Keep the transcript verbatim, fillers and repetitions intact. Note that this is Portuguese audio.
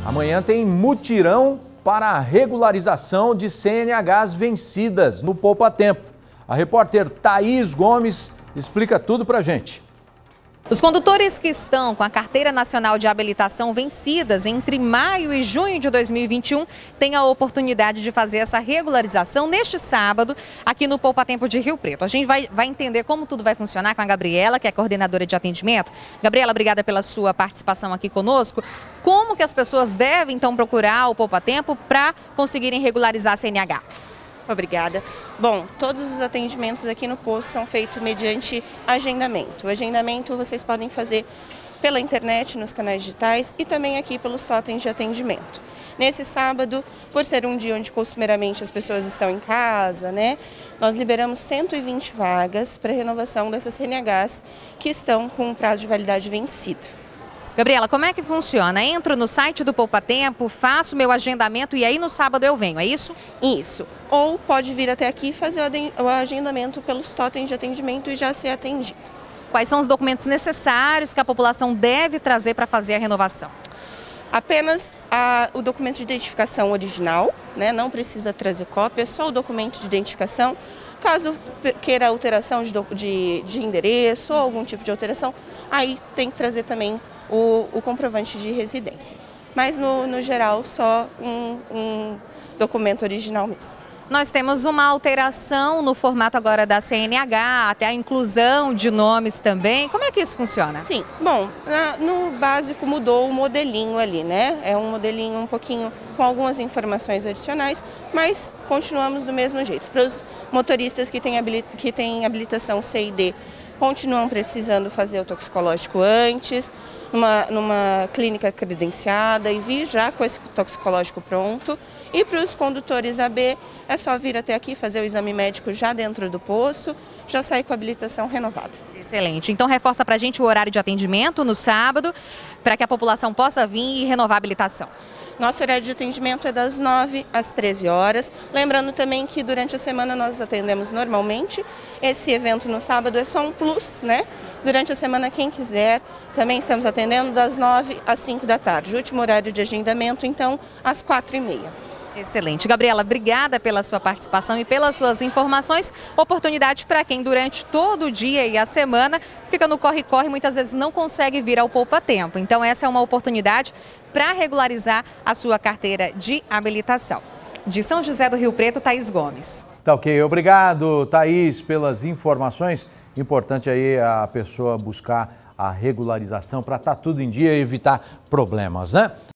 Amanhã tem mutirão para a regularização de C N Hs vencidas no Poupa Tempo. A repórter Thaís Gomes explica tudo pra gente. Os condutores que estão com a Carteira Nacional de Habilitação vencidas entre maio e junho de dois mil e vinte e um têm a oportunidade de fazer essa regularização neste sábado aqui no Poupa Tempo de Rio Preto. A gente vai, vai entender como tudo vai funcionar com a Gabriela, que é coordenadora de atendimento. Gabriela, obrigada pela sua participação aqui conosco. Como que as pessoas devem então procurar o Poupa Tempo para conseguirem regularizar a C N H? Obrigada. Bom, todos os atendimentos aqui no posto são feitos mediante agendamento. O agendamento vocês podem fazer pela internet, nos canais digitais e também aqui pelos totens de atendimento. Nesse sábado, por ser um dia onde costumeiramente as pessoas estão em casa, né, nós liberamos cento e vinte vagas para renovação dessas C N Hs que estão com o prazo de validade vencido. Gabriela, como é que funciona? Entro no site do Poupa Tempo, faço meu agendamento e aí no sábado eu venho, é isso? Isso. Ou pode vir até aqui e fazer o agendamento pelos totens de atendimento e já ser atendido. Quais são os documentos necessários que a população deve trazer para fazer a renovação? Apenas a, o documento de identificação original, né? Não precisa trazer cópia, é só o documento de identificação. Caso queira alteração de, de, de endereço ou algum tipo de alteração, aí tem que trazer também o, o comprovante de residência. Mas no, no geral, só um, um documento original mesmo. Nós temos uma alteração no formato agora da C N H, até a inclusão de nomes também. Como é que isso funciona? Sim, bom, na, no básico mudou o modelinho ali, né? É um modelinho um pouquinho com algumas informações adicionais, mas continuamos do mesmo jeito. Para os motoristas que têm, habilita, que têm habilitação C e D, continuam precisando fazer o toxicológico antes, numa, numa clínica credenciada e vir já com esse toxicológico pronto. E para os condutores A B, é só vir até aqui fazer o exame médico já dentro do posto, já sair com a habilitação renovada. Excelente. Então reforça para a gente o horário de atendimento no sábado, para que a população possa vir e renovar a habilitação. Nosso horário de atendimento é das nove às treze horas. Lembrando também que durante a semana nós atendemos normalmente. Esse evento no sábado é só um plus, né? Durante a semana, quem quiser, também estamos atendendo das nove às cinco da tarde. O último horário de agendamento, então, às quatro e meia. Excelente. Gabriela, obrigada pela sua participação e pelas suas informações. Oportunidade para quem durante todo o dia e a semana fica no corre-corre, muitas vezes não consegue vir ao Poupa Tempo. Então essa é uma oportunidade para regularizar a sua carteira de habilitação. De São José do Rio Preto, Thaís Gomes. Tá ok. Obrigado, Thaís, pelas informações. Importante aí a pessoa buscar a regularização para estar tudo em dia e evitar problemas, né?